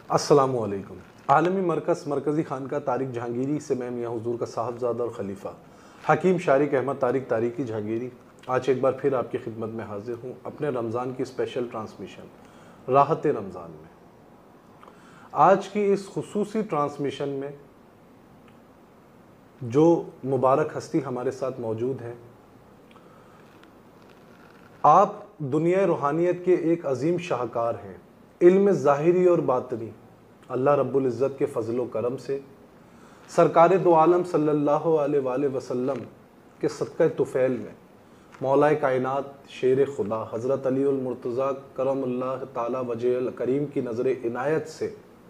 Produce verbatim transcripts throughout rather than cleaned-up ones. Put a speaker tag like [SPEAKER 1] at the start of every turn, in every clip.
[SPEAKER 1] السلام علیکم۔ عالمی مرکز مرکزی خانقاہ طارق جہانگیری سے میں میاں حضور کا صاحبزادہ اور خلیفہ حکیم شارق احمد طارق طارقی جہانگیری آج ایک بار پھر آپ کی خدمت میں حاضر ہوں اپنے رمضان کی اسپیشل ٹرانسمیشن راحت رمضان میں۔ آج کی اس خصوصی ٹرانسمیشن میں جو مبارک ہستی ہمارے ساتھ موجود ہے، آپ دنیا روحانیت کے ایک عظیم شاہکار ہیں۔ علم ظاہری اور باطنی اللہ رب العزت کے فضل و کرم سے سرکار دو عالم صلی اللہ علیہ وآلہ وسلم کے صدقہ طفیل میں مولا کائنات شیر خدا حضرت علی المرتضیٰ کرم اللہ تعالی وجہ الکریم کی نظر عنایت سے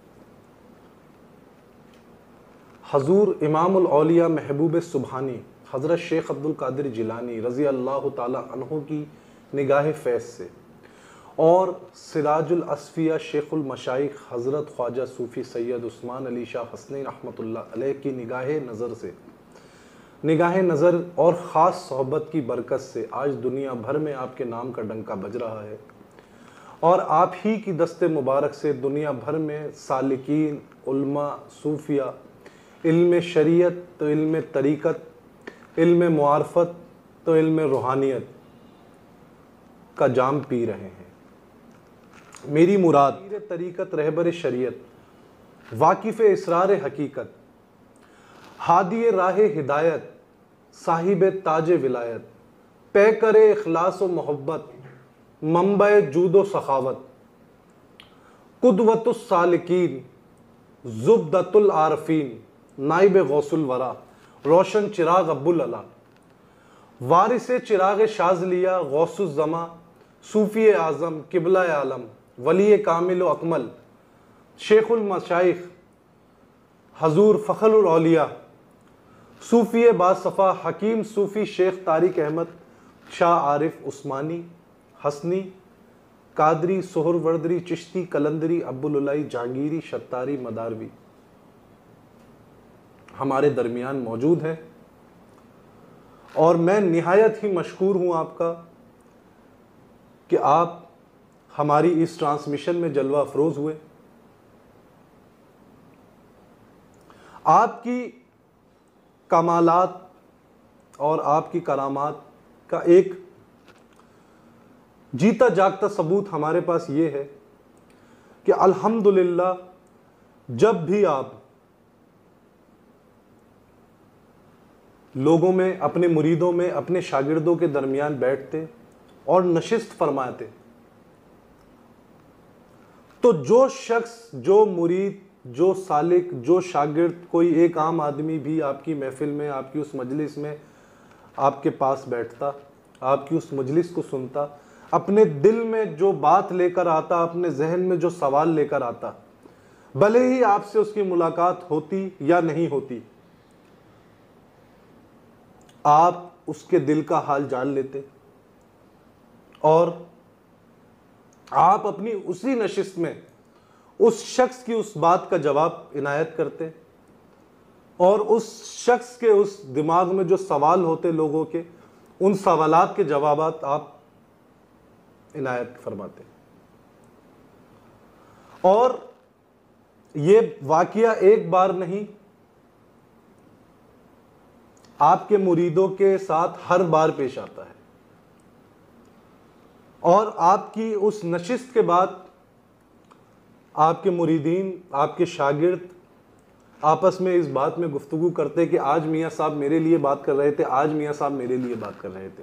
[SPEAKER 1] حضور امام الاولیاء محبوب سبحانی حضرت شیخ عبد القادر جیلانی رضی اللہ تعالی عنہ کی نگاہ فیض سے اور سراج الاصفیاء شیخ المشائخ حضرت خواجہ صوفی سید عثمان علی شاہ حسنی رحمۃ اللہ علیہ کی نگاہ نظر سے نگاہ نظر اور خاص صحبت کی برکت سے آج دنیا بھر میں آپ کے نام کا ڈنکا بج رہا ہے، اور آپ ہی کی دست مبارک سے دنیا بھر میں سالکین، علماء، صوفیاء علم شریعت تو علم طریقت، علم معارفت تو علم روحانیت کا جام پی رہے ہیں۔ میری مراد پیر طریقت رہبر شریعت واقف اسرار حقیقت ہادی راہ ہدایت صاحب تاج ولایت پیکر اخلاص و محبت منبع جود و سخاوت قدوۃ السالکین زبدۃ العارفین نائب غوث الورا روشن چراغ ابو العلا وارث چراغ شاذلیہ غوث الزما صوفی اعظم قبلہ عالم ولی کامل و اکمل شیخ المشائخ حضور فخر الاولیاء صوفی باصفا حکیم صوفی شیخ طارق احمد شاہ عارف عثمانی حسنی قادری سہروردری چشتی قلندری ابوالعلائی جہانگیری شتاری مداروی ہمارے درمیان موجود ہے، اور میں نہایت ہی مشکور ہوں آپ کا کہ آپ ہماری اس ٹرانسمیشن میں جلوہ افروز ہوئے۔ آپ کی کمالات اور آپ کی کرامات کا ایک جیتا جاگتا ثبوت ہمارے پاس یہ ہے کہ الحمدللہ جب بھی آپ لوگوں میں، اپنے مریدوں میں، اپنے شاگردوں کے درمیان بیٹھتے اور نشست فرماتے تو جو شخص، جو مرید، جو سالک، جو شاگرد، کوئی ایک عام آدمی بھی آپ کی محفل میں، آپ کی اس مجلس میں آپ کے پاس بیٹھتا، آپ کی اس مجلس کو سنتا، اپنے دل میں جو بات لے کر آتا، اپنے ذہن میں جو سوال لے کر آتا، بھلے ہی آپ سے اس کی ملاقات ہوتی یا نہیں ہوتی، آپ اس کے دل کا حال جان لیتے اور آپ اپنی اسی نشست میں اس شخص کی اس بات کا جواب عنایت کرتے، اور اس شخص کے اس دماغ میں جو سوال ہوتے لوگوں کے، ان سوالات کے جوابات آپ عنایت فرماتے۔ اور یہ واقعہ ایک بار نہیں، آپ کے مریدوں کے ساتھ ہر بار پیش آتا ہے، اور آپ کی اس نشست کے بعد آپ کے مریدین، آپ کے شاگرد آپس میں اس بات میں گفتگو کرتے کہ آج میاں صاحب میرے لیے بات کر رہے تھے، آج میاں صاحب میرے لیے بات کر رہے تھے۔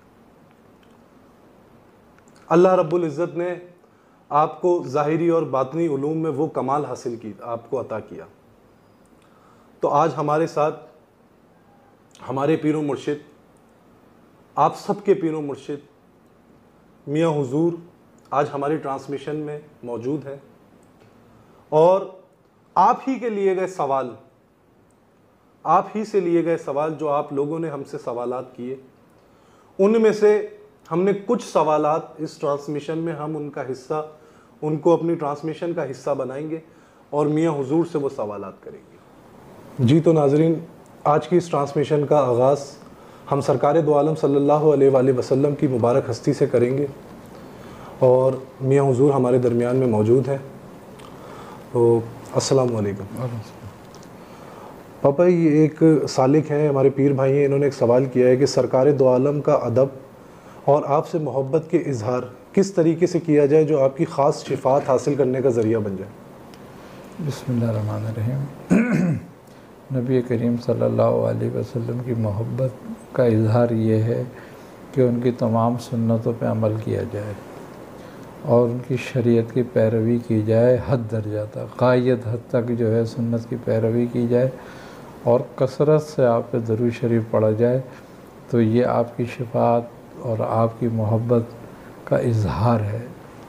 [SPEAKER 1] اللہ رب العزت نے آپ کو ظاہری اور باطنی علوم میں وہ کمال حاصل کی، آپ کو عطا کیا۔ تو آج ہمارے ساتھ ہمارے پیر و مرشد، آپ سب کے پیر و مرشد میاں حضور آج ہماری ٹرانسمیشن میں موجود ہے، اور آپ ہی کے لیے گئے سوال، آپ ہی سے لیے گئے سوال جو آپ لوگوں نے ہم سے سوالات کیے، ان میں سے ہم نے کچھ سوالات اس ٹرانسمیشن میں ہم ان کا حصہ، ان کو اپنی ٹرانسمیشن کا حصہ بنائیں گے اور میاں حضور سے وہ سوالات کریں گے۔ جی تو ناظرین، آج کی اس ٹرانسمیشن کا آغاز ہم سرکار دو عالم صلی اللہ علیہ وآلہ وسلم کی مبارک ہستی سے کریں گے، اور میاں حضور ہمارے درمیان میں موجود ہے۔ تو السلام علیکم پاپا، یہ ایک سالک ہیں ہمارے پیر بھائی ہیں، انہوں نے ایک سوال کیا ہے کہ سرکار دو عالم کا ادب اور آپ سے محبت کے اظہار کس طریقے سے کیا جائے جو آپ کی خاص شفاعت حاصل کرنے کا ذریعہ بن جائے؟
[SPEAKER 2] بسم اللہ الرحمن الرحیم۔ نبی کریم صلی اللہ علیہ وسلم کی محبت کا اظہار یہ ہے کہ ان کی تمام سنتوں پہ عمل کیا جائے اور ان کی شریعت کی پیروی کی جائے، حد درجہ تک، غایت حد تک جو ہے سنت کی پیروی کی جائے اور کثرت سے آپ پہ درود شریف پڑھا جائے، تو یہ آپ کی شفاعت اور آپ کی محبت کا اظہار ہے۔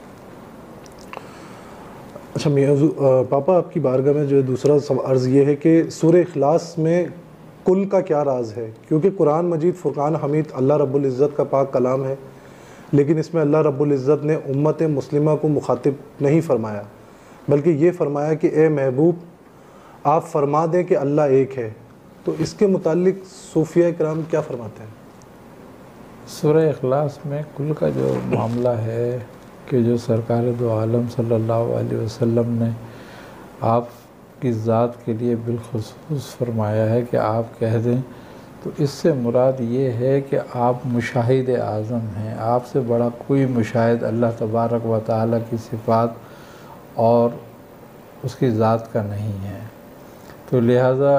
[SPEAKER 1] اچھا میاں پاپا، آپ کی بارگاہ میں جو ہے دوسرا عرض یہ ہے کہ سورہ اخلاص میں کل کا کیا راز ہے؟ کیونکہ قرآن مجید فرقان حمید اللہ رب العزت کا پاک کلام ہے، لیکن اس میں اللہ رب العزت نے امت مسلمہ کو مخاطب نہیں فرمایا، بلکہ یہ فرمایا کہ اے محبوب آپ فرما دیں کہ اللہ ایک ہے۔ تو اس کے متعلق صوفیہ کرام کیا فرماتے ہیں؟
[SPEAKER 2] سورہ اخلاص میں کل کا جو معاملہ ہے کہ جو سرکار دو عالم صلی اللہ علیہ وسلم نے آپ کی ذات کے لیے بالخصوص فرمایا ہے کہ آپ کہہ دیں، تو اس سے مراد یہ ہے کہ آپ مشاہد اعظم ہیں، آپ سے بڑا کوئی مشاہد اللہ تبارک و تعالیٰ کی صفات اور اس کی ذات کا نہیں ہے۔ تو لہٰذا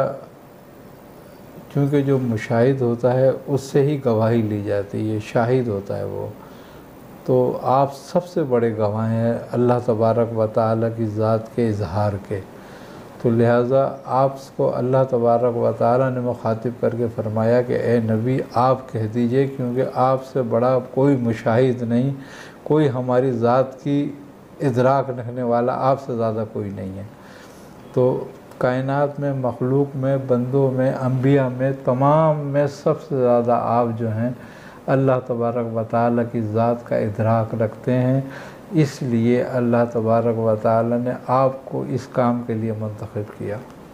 [SPEAKER 2] چونکہ جو مشاہد ہوتا ہے اس سے ہی گواہی لی جاتی ہے، شاہد ہوتا ہے وہ، تو آپ سب سے بڑے گواہ ہیں اللہ تبارک و تعالیٰ کی ذات کے اظہار کے۔ تو لہٰذا آپ کو اللہ تبارک و تعالیٰ نے مخاطب کر کے فرمایا کہ اے نبی آپ کہہ دیجئے، کیونکہ آپ سے بڑا کوئی مشاہد نہیں، کوئی ہماری ذات کی ادراک رکھنے والا آپ سے زیادہ کوئی نہیں ہے۔ تو کائنات میں، مخلوق میں، بندوں میں، انبیاء میں، تمام میں سب سے زیادہ آپ جو ہیں اللہ تبارک و تعالیٰ کی ذات کا ادراک رکھتے ہیں، اس لیے اللہ تبارک و تعالیٰ نے آپ کو اس کام کے لیے منتخب کیا۔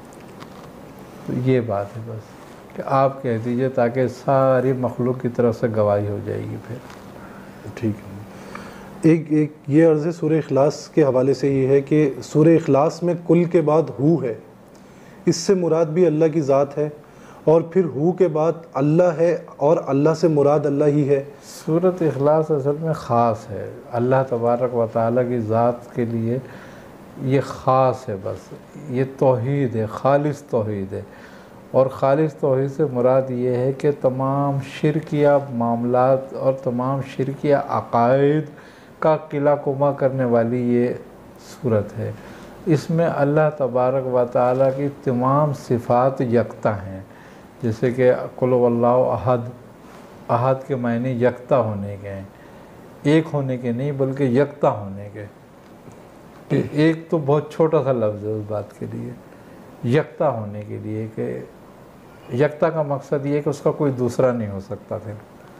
[SPEAKER 2] تو یہ بات ہے بس کہ آپ کہہ دیجئے تاکہ ساری مخلوق کی طرف سے گواہی ہو جائے گی۔ پھر
[SPEAKER 1] ٹھیک ہے۔ ایک ایک یہ عرض ہے سورہ اخلاص کے حوالے سے یہ ہے کہ سورہ اخلاص میں کل کے بعد ہو ہے، اس سے مراد بھی اللہ کی ذات ہے، اور پھر ہو کے بعد اللہ ہے اور اللہ سے مراد اللہ ہی ہے۔
[SPEAKER 2] سورۃ اخلاص اصل میں خاص ہے، اللہ تبارک و تعالیٰ کی ذات کے لیے یہ خاص ہے، بس یہ توحید ہے، خالص توحید ہے، اور خالص توحید سے مراد یہ ہے کہ تمام شرکیہ معاملات اور تمام شرکیہ عقائد کا قلع کما کرنے والی یہ صورت ہے۔ اس میں اللہ تبارک و تعالیٰ کی تمام صفات یکتا ہیں، جیسے کہ قل هو اللہ احد، احد کے معنی یکتا ہونے کے ہیں، ایک ہونے کے نہیں بلکہ یکتا ہونے کے، کہ ایک تو بہت چھوٹا سا لفظ ہے اس بات کے لیے، یکتا ہونے کے لیے، کہ یکتا کا مقصد یہ ہے کہ اس کا کوئی دوسرا نہیں ہو سکتا۔ پھر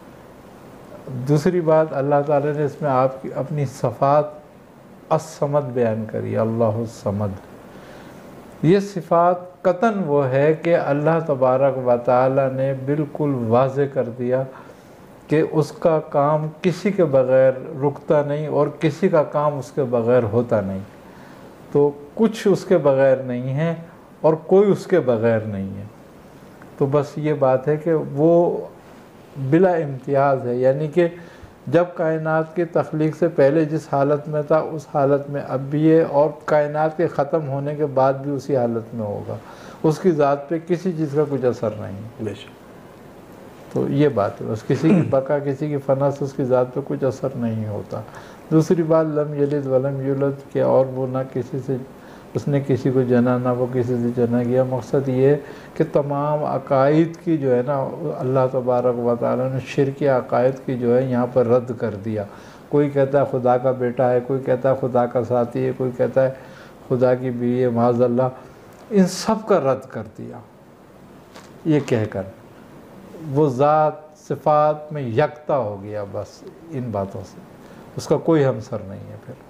[SPEAKER 2] دوسری بات اللہ تعالیٰ نے اس میں آپ کی اپنی صفات الصمد بیان کری، اللہ الصمد۔ یہ صفات قطعاً وہ ہے کہ اللہ تبارک و تعالیٰ نے بالکل واضح کر دیا کہ اس کا کام کسی کے بغیر رکتا نہیں اور کسی کا کام اس کے بغیر ہوتا نہیں، تو کچھ اس کے بغیر نہیں ہے اور کوئی اس کے بغیر نہیں ہے۔ تو بس یہ بات ہے کہ وہ بلا امتیاز ہے، یعنی کہ جب کائنات کی تخلیق سے پہلے جس حالت میں تھا اس حالت میں اب بھی ہے، اور کائنات کے ختم ہونے کے بعد بھی اسی حالت میں ہوگا، اس کی ذات پہ کسی چیز کا کچھ اثر نہیں۔
[SPEAKER 1] بے شک۔
[SPEAKER 2] تو یہ بات ہے، بس کسی کی بقا، کسی کی فنا سے اس کی ذات پہ کچھ اثر نہیں ہوتا۔ دوسری بات لم یلد ولم یولد، کہ اور وہ نہ کسی سے، اس نے کسی کو جنا نہ وہ کسی سے جنا گیا۔ مقصد یہ ہے کہ تمام عقائد کی جو ہے نا اللہ تبارک و تعالیٰ نے شرکی عقائد کی جو ہے یہاں پر رد کر دیا۔ کوئی کہتا ہے خدا کا بیٹا ہے، کوئی کہتا ہے خدا کا ساتھی ہے، کوئی کہتا ہے خدا کی بیوی ہے، معاذ اللہ، ان سب کا رد کر دیا یہ کہہ کر وہ ذات صفات میں یکتا ہو گیا بس ان باتوں سے، اس کا کوئی ہمسر نہیں ہے۔ پھر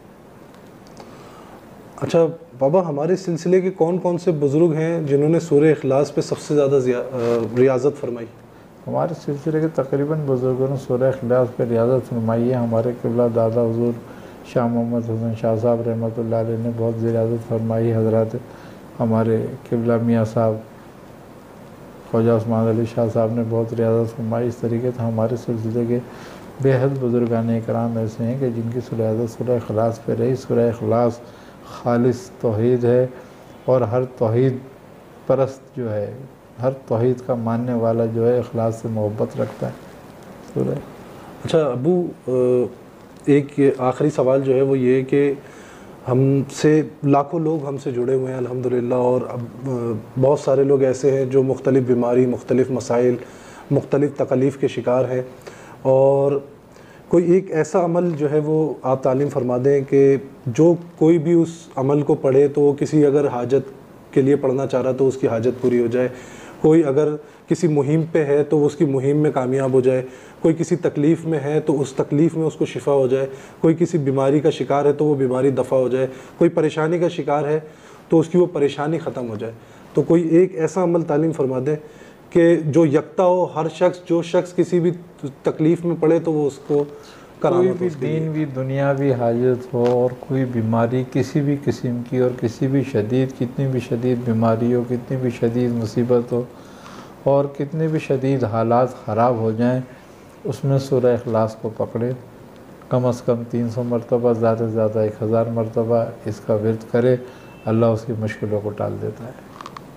[SPEAKER 1] اچھا بابا، ہمارے سلسلے کے کون کون سے بزرگ ہیں جنہوں نے سورہ اخلاص پہ سب سے زیادہ ریاضت فرمائی؟
[SPEAKER 2] ہمارے سلسلے کے تقریباً بزرگوں نے سورہ اخلاص پہ ریاضت فرمائی ہے۔ ہمارے قبلہ دادا حضور شاہ محمد حسن شاہ صاحب رحمۃ اللہ علیہ نے بہت زیارت فرمائی، حضرات ہمارے قبلہ میاں صاحب خواجہ عثمان علی شاہ صاحب نے بہت ریاضت فرمائی۔ اس طریقے سے ہمارے سلسلے کے بے حد بزرگان اکرام ایسے ہیں کہ جن کی ریاضت سورہ اخلاص پہ رہی۔ سورہ اخلاص خالص توحید ہے، اور ہر توحید پرست جو ہے، ہر توحید کا ماننے والا جو ہے اخلاص سے محبت رکھتا ہے۔ سورہ
[SPEAKER 1] اچھا ابو، ایک آخری سوال جو ہے وہ یہ کہ ہم سے لاکھوں لوگ ہم سے جڑے ہوئے ہیں الحمدللہ، اور اب بہت سارے لوگ ایسے ہیں جو مختلف بیماری، مختلف مسائل، مختلف تکالیف کے شکار ہیں، اور کوئی ایک ایسا عمل جو ہے وہ آپ تعلیم فرما دیں کہ جو کوئی بھی اس عمل کو پڑھے تو وہ کسی اگر حاجت کے لیے پڑھنا چاہ رہا تو اس کی حاجت پوری ہو جائے، کوئی اگر کسی مہم پہ ہے تو وہ اس کی مہم میں کامیاب ہو جائے، کوئی کسی تکلیف میں ہے تو اس تکلیف میں اس کو شفا ہو جائے، کوئی کسی بیماری کا شکار ہے تو وہ بیماری دفع ہو جائے، کوئی پریشانی کا شکار ہے تو اس کی وہ پریشانی ختم ہو جائے۔ تو کوئی ایک ایسا عمل تعلیم فرما دیں کہ جو یکتا ہو، ہر شخص جو شخص کسی بھی تکلیف میں پڑے تو وہ اس کو
[SPEAKER 2] کوئی بھی دینوی دنیاوی حاجت ہو اور کوئی بیماری کسی بھی قسم کی، اور کسی بھی شدید، کتنی بھی شدید بیماری ہو، کتنی بھی شدید مصیبت ہو، اور کتنے بھی شدید حالات خراب ہو جائیں، اس میں سورہ اخلاص کو پکڑے، کم از کم تین سو مرتبہ، زیادہ سے زیادہ ایک ہزار مرتبہ اس کا ورد کرے، اللہ اس کی مشکلوں کو ٹال دیتا ہے۔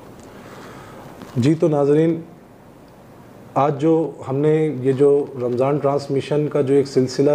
[SPEAKER 1] جی تو ناظرین، آج جو ہم نے یہ جو رمضان ٹرانسمیشن کا جو ایک سلسلہ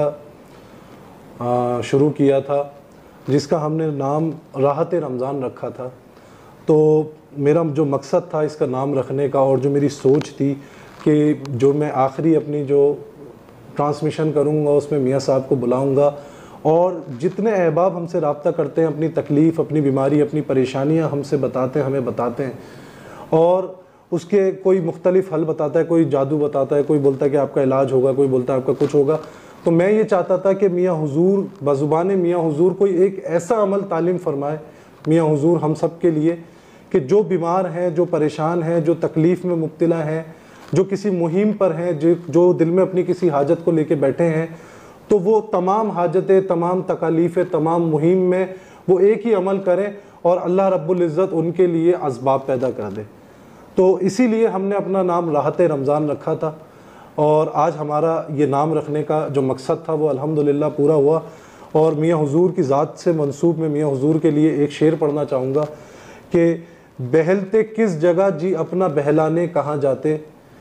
[SPEAKER 1] شروع کیا تھا، جس کا ہم نے نام راحت رمضان رکھا تھا، تو میرا جو مقصد تھا اس کا نام رکھنے کا، اور جو میری سوچ تھی کہ جو میں آخری اپنی جو ٹرانسمیشن کروں گا اس میں میاں صاحب کو بلاؤں گا، اور جتنے احباب ہم سے رابطہ کرتے ہیں، اپنی تکلیف، اپنی بیماری، اپنی پریشانیاں ہم سے بتاتے ہیں، ہمیں بتاتے ہیں، اور اس کے کوئی مختلف حل بتاتا ہے، کوئی جادو بتاتا ہے، کوئی بولتا ہے کہ آپ کا علاج ہوگا، کوئی بولتا ہے آپ کا کچھ ہوگا، تو میں یہ چاہتا تھا کہ میاں حضور بزبان میاں حضور کوئی ایک ایسا عمل تعلیم فرمائے میاں حضور ہم سب کے لیے کہ جو بیمار ہیں، جو پریشان ہیں، جو تکلیف میں مبتلا ہیں، جو کسی مہم پر ہیں، جو دل میں اپنی کسی حاجت کو لے کے بیٹھے ہیں، تو وہ تمام حاجتیں، تمام تکالیفیں، تمام مہم میں وہ ایک ہی عمل کریں، اور اللہ رب العزت ان کے لیے اسباب پیدا کر دے۔ تو اسی لیے ہم نے اپنا نام راحت رمضان رکھا تھا، اور آج ہمارا یہ نام رکھنے کا جو مقصد تھا وہ الحمدللہ پورا ہوا۔ اور میاں حضور کی ذات سے منسوب میں میاں حضور کے لیے ایک شعر پڑھنا چاہوں گا کہ بہلتے کس جگہ جی اپنا بہلانے کہاں جاتے،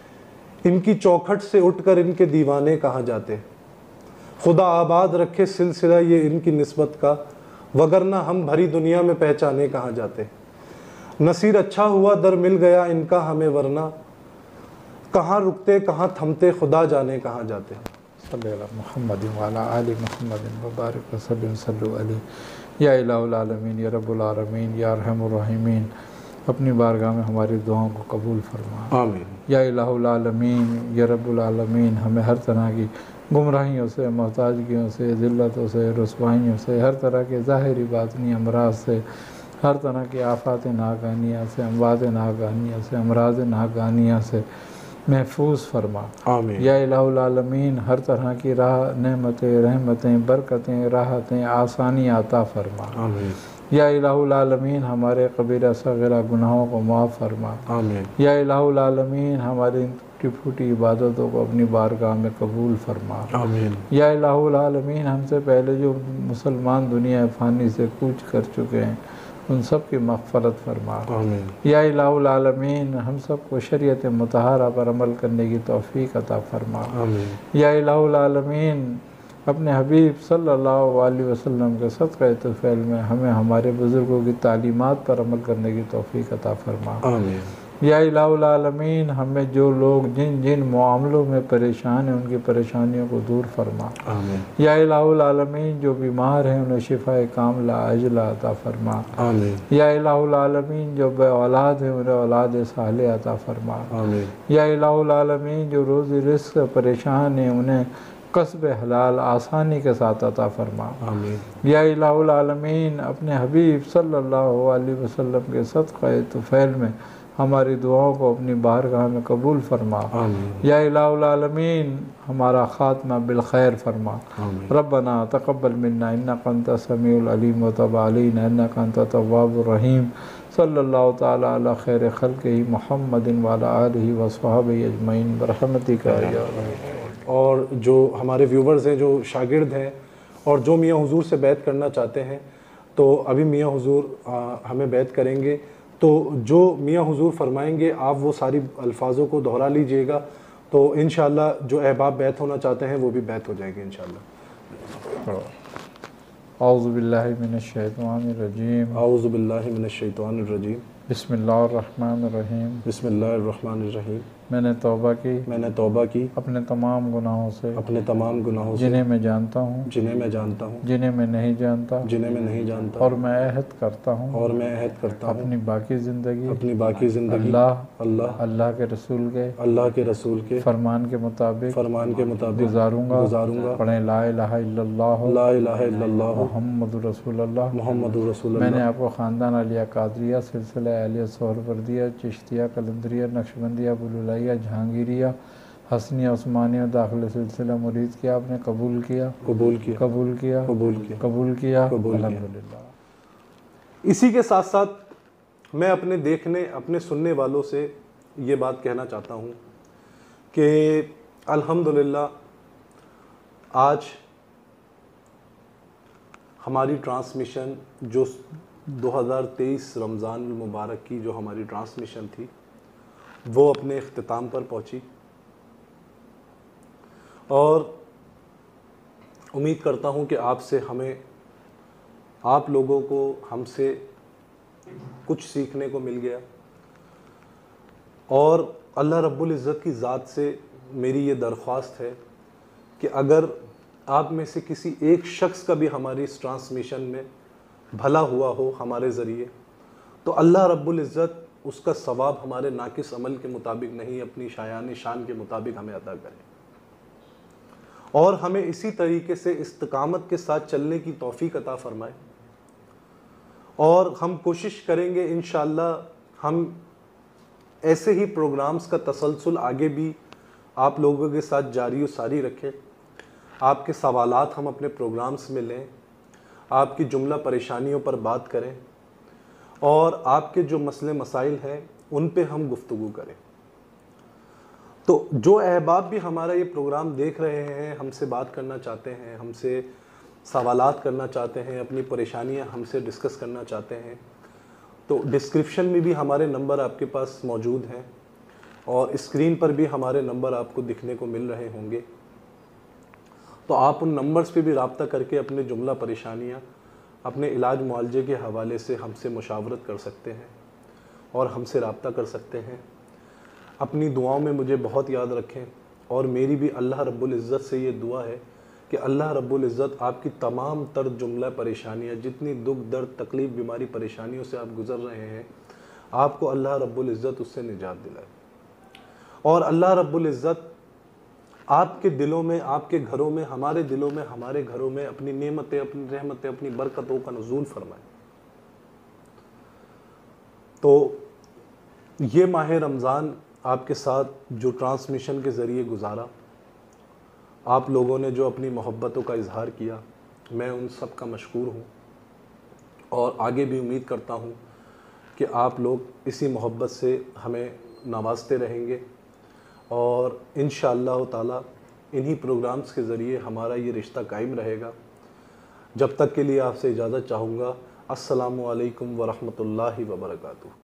[SPEAKER 1] ان کی چوکھٹ سے اٹھ کر ان کے دیوانے کہاں جاتے، خدا آباد رکھے سلسلہ یہ ان کی نسبت کا، وگرنہ ہم بھری دنیا میں پہچانے کہاں جاتے، نصیر اچھا ہوا در مل گیا ان کا ہمیں، ورنہ کہاں رکتے کہاں تھمتے، خدا جانے کہاں جاتے۔
[SPEAKER 2] صلی اللہ محمد وعلی آل محمد وبارک وسلم صلو علیہ۔ یا الہ العالمین، یا رب العالمین، یا ارحم الراحمین، اپنی بارگاہ میں ہماری دعاؤں کو قبول فرما۔
[SPEAKER 1] آمین۔
[SPEAKER 2] یا الہ العالمین، یا رب العالمین، ہمیں ہر طرح کی گمراہیوں سے، محتاجگیوں سے، ذلتوں سے، رسوائیوں سے، ہر طرح کے ظاہری باطنی امراض سے، ہر طرح کی آفات ناگہانیہ سے، اموات ناگہانیہ سے، امراض ناگہانیہ سے محفوظ فرما۔
[SPEAKER 1] آمین۔
[SPEAKER 2] یا الہ العالمین، ہر طرح کی راہ نعمتیں، رحمتیں، برکتیں، راحتیں، آسانی عطا فرما۔
[SPEAKER 1] آمین۔
[SPEAKER 2] یا الہ العالمین، ہمارے کبیرہ صغیرہ گناہوں کو معاف فرما۔
[SPEAKER 1] آمین۔
[SPEAKER 2] یا الہ العالمین، ہماری ٹوٹی پھوٹی عبادتوں کو اپنی بارگاہ میں قبول فرما۔
[SPEAKER 1] آمین۔
[SPEAKER 2] یا الہ العالمین، ہم سے پہلے جو مسلمان دنیا فانی سے کوچ کر چکے ہیں ان سب کی مغفرت فرما۔
[SPEAKER 1] آمین۔
[SPEAKER 2] یا الہ العالمین، ہم سب کو شریعت مطہرہ پر عمل کرنے کی توفیق عطا فرما۔
[SPEAKER 1] آمین۔
[SPEAKER 2] یا الہ العالمین، اپنے حبیب صلی اللہ علیہ وسلم کے صدقہ طفیل میں ہمیں ہمارے بزرگوں کی تعلیمات پر عمل کرنے کی توفیق عطا فرما۔
[SPEAKER 1] آمین۔
[SPEAKER 2] یا الہ العالمین، ہمیں جو لوگ جن جن معاملوں میں پریشان ہیں ان کی پریشانیوں کو دور فرما۔
[SPEAKER 1] آمین۔
[SPEAKER 2] یا الہ العالمین، جو بیمار ہیں انہیں شفاء کاملہ عاجلہ عطا فرما۔
[SPEAKER 1] آمین۔
[SPEAKER 2] یا الہ العالمین، جو بے اولاد ہیں انہیں اولاد صالح عطا فرما۔
[SPEAKER 1] آمین۔
[SPEAKER 2] یا الہ العالمین، جو روزی رزق سے پریشان ہیں انہیں قصب حلال آسانی کے ساتھ عطا فرما۔
[SPEAKER 1] آمین۔
[SPEAKER 2] یا الہ العالمین، اپنے حبیب صلی اللہ علیہ وسلم کے صدقہ طفیل میں ہماری دعاؤں کو اپنی بارگاہ میں قبول فرما۔
[SPEAKER 1] آمین
[SPEAKER 2] یا الہ العالمین ہمارا خاتمہ بالخیر فرما۔
[SPEAKER 1] آمین
[SPEAKER 2] ربنا تقبل منا انک انت السمیع العلیم وتب علینا انک انت التواب الرحیم۔ صلی اللہ تعالی علی خیر خلقہ محمد وعلی آلہ وصحبہ اجمعین برحمتک یا ارحم۔
[SPEAKER 1] اور جو ہمارے ویورز ہیں، جو شاگرد ہیں اور جو میاں حضور سے بیعت کرنا چاہتے ہیں، تو ابھی میاں حضور ہمیں بیعت کریں گے، تو جو میاں حضور فرمائیں گے آپ وہ ساری الفاظوں کو دہرا لیجئے گا، تو انشاءاللہ جو احباب بیعت ہونا چاہتے ہیں وہ بھی بیعت ہو جائے گی انشاءاللہ۔
[SPEAKER 2] اعوذ باللہ من الشیطان الرجیم،
[SPEAKER 1] اعوذ باللہ من الشیطان الرجیم،
[SPEAKER 2] بسم اللہ الرحمن الرحیم۔
[SPEAKER 1] بسم اللہ الرحمن الرحیم۔
[SPEAKER 2] میں نے توبہ کی
[SPEAKER 1] میں نے توبہ کی
[SPEAKER 2] اپنے تمام گناہوں سے،
[SPEAKER 1] اپنے تمام گناہوں سے،
[SPEAKER 2] جنہیں میں جانتا ہوں
[SPEAKER 1] جنہیں میں جانتا ہوں،
[SPEAKER 2] جنہیں میں نہیں جانتا،
[SPEAKER 1] جنہیں میں نہیں جانتا،
[SPEAKER 2] اور میں عہد کرتا ہوں
[SPEAKER 1] اور میں عہد کرتا ہوں
[SPEAKER 2] اپنی باقی زندگی
[SPEAKER 1] اپنی باقی زندگی
[SPEAKER 2] اللہ
[SPEAKER 1] اللہ
[SPEAKER 2] اللہ کے رسول کے
[SPEAKER 1] اللہ کے رسول کے
[SPEAKER 2] فرمان کے مطابق
[SPEAKER 1] فرمان کے مطابق
[SPEAKER 2] گزاروں گا
[SPEAKER 1] گزاروں گا۔
[SPEAKER 2] پڑھیں لا الہ الا اللہ
[SPEAKER 1] لا الہ الا اللہ
[SPEAKER 2] محمد رسول اللہ۔
[SPEAKER 1] محمد رسول
[SPEAKER 2] میں نے
[SPEAKER 1] اللہ۔
[SPEAKER 2] آپ کو خاندان علیہ قادریہ، سلسلہ اہلیہ سہروردیہ، چشتیہ، قلندریہ، نقشبندیہ، بلولائیہ، جہانگیریہ، حسنیہ، عثمانیہ داخل سلسلہ مرید کیا، آپ نے قبول کیا
[SPEAKER 1] قبول کیا
[SPEAKER 2] قبول کیا
[SPEAKER 1] قبول کیا
[SPEAKER 2] قبول کیا
[SPEAKER 1] قبول کیا۔
[SPEAKER 2] الحمدللہ۔
[SPEAKER 1] اسی کے ساتھ ساتھ میں اپنے دیکھنے اپنے سننے والوں سے یہ بات کہنا چاہتا ہوں کہ الحمدللہ آج ہماری ٹرانسمیشن جو دو ہزار تیئیس رمضان المبارک کی جو ہماری ٹرانسمیشن تھی وہ اپنے اختتام پر پہنچی، اور امید کرتا ہوں کہ آپ سے ہمیں آپ لوگوں کو ہم سے کچھ سیکھنے کو مل گیا، اور اللہ رب العزت کی ذات سے میری یہ درخواست ہے کہ اگر آپ میں سے کسی ایک شخص کا بھی ہماری اس ٹرانسمیشن میں بھلا ہوا ہو ہمارے ذریعے، تو اللہ رب العزت اس کا ثواب ہمارے ناقص عمل کے مطابق نہیں، اپنی شایان شان کے مطابق ہمیں عطا کرے، اور ہمیں اسی طریقے سے استقامت کے ساتھ چلنے کی توفیق عطا فرمائے، اور ہم کوشش کریں گے انشاءاللہ ہم ایسے ہی پروگرامز کا تسلسل آگے بھی آپ لوگوں کے ساتھ جاری و ساری رکھیں، آپ کے سوالات ہم اپنے پروگرامز میں لیں، آپ کی جملہ پریشانیوں پر بات کریں، اور آپ کے جو مسئلے مسائل ہیں ان پہ ہم گفتگو کریں۔ تو جو احباب بھی ہمارا یہ پروگرام دیکھ رہے ہیں، ہم سے بات کرنا چاہتے ہیں، ہم سے سوالات کرنا چاہتے ہیں، اپنی پریشانیاں ہم سے ڈسکس کرنا چاہتے ہیں، تو ڈسکرپشن میں بھی ہمارے نمبر آپ کے پاس موجود ہیں، اور اسکرین پر بھی ہمارے نمبر آپ کو دکھنے کو مل رہے ہوں گے، تو آپ ان نمبرز پہ بھی رابطہ کر کے اپنے جملہ پریشانیاں اپنے علاج معالجے کے حوالے سے ہم سے مشاورت کر سکتے ہیں اور ہم سے رابطہ کر سکتے ہیں۔ اپنی دعاؤں میں مجھے بہت یاد رکھیں، اور میری بھی اللہ رب العزت سے یہ دعا ہے کہ اللہ رب العزت آپ کی تمام تر جملہ پریشانیاں، جتنی دکھ درد تکلیف بیماری پریشانیوں سے آپ گزر رہے ہیں، آپ کو اللہ رب العزت اس سے نجات دلائے، اور اللہ رب العزت آپ کے دلوں میں، آپ کے گھروں میں، ہمارے دلوں میں، ہمارے گھروں میں اپنی نعمتیں، اپنی رحمتیں، اپنی برکتوں کا نزول فرمائے۔ تو یہ ماہ رمضان آپ کے ساتھ جو ٹرانسمیشن کے ذریعے گزارا، آپ لوگوں نے جو اپنی محبتوں کا اظہار کیا، میں ان سب کا مشکور ہوں، اور آگے بھی امید کرتا ہوں کہ آپ لوگ اسی محبت سے ہمیں نوازتے رہیں گے، اور انشاءاللہ تعالی انہی پروگرامز کے ذریعے ہمارا یہ رشتہ قائم رہے گا۔ جب تک کے لیے آپ سے اجازت چاہوں گا۔ السلام علیکم ورحمۃ اللہ وبرکاتہ۔